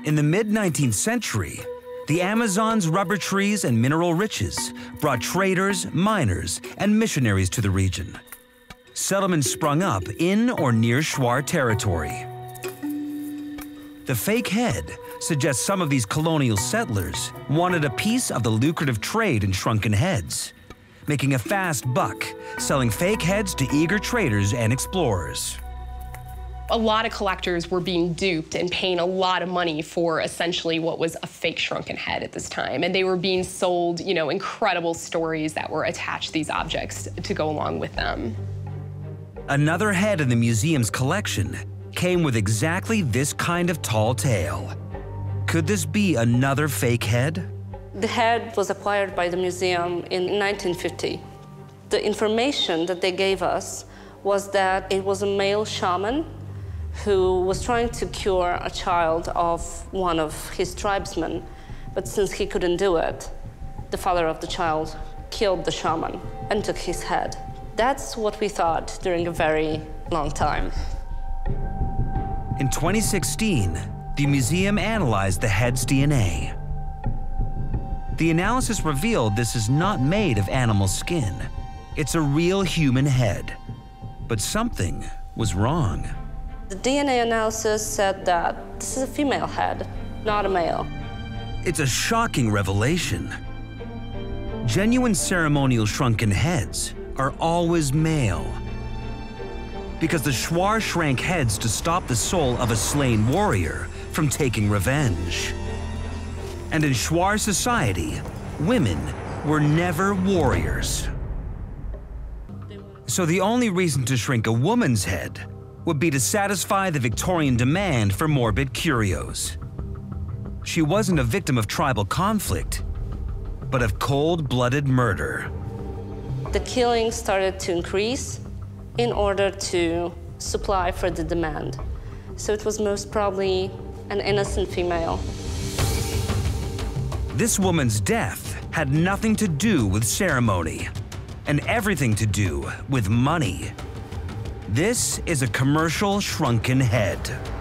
In the mid-19th century, the Amazon's rubber trees and mineral riches brought traders, miners, and missionaries to the region. Settlements sprung up in or near Shuar territory. The fake head suggests some of these colonial settlers wanted a piece of the lucrative trade in shrunken heads, making a fast buck selling fake heads to eager traders and explorers. A lot of collectors were being duped and paying a lot of money for essentially what was a fake shrunken head at this time. And they were being sold, incredible stories that were attached to these objects to go along with them. Another head in the museum's collection came with exactly this kind of tall tail. Could this be another fake head? The head was acquired by the museum in 1950. The information that they gave us was that it was a male shaman who was trying to cure a child of one of his tribesmen, but since he couldn't do it, the father of the child killed the shaman and took his head. That's what we thought during a very long time. In 2016, the museum analyzed the head's DNA. The analysis revealed this is not made of animal skin. It's a real human head. But something was wrong. The DNA analysis said that this is a female head, not a male. It's a shocking revelation. Genuine ceremonial shrunken heads are always male, because the Shuar shrank heads to stop the soul of a slain warrior from taking revenge. And in Shuar society, women were never warriors. So the only reason to shrink a woman's head would be to satisfy the Victorian demand for morbid curios. She wasn't a victim of tribal conflict, but of cold-blooded murder. The killings started to increase in order to supply for the demand. So it was most probably an innocent female. This woman's death had nothing to do with ceremony and everything to do with money. This is a commercial shrunken head.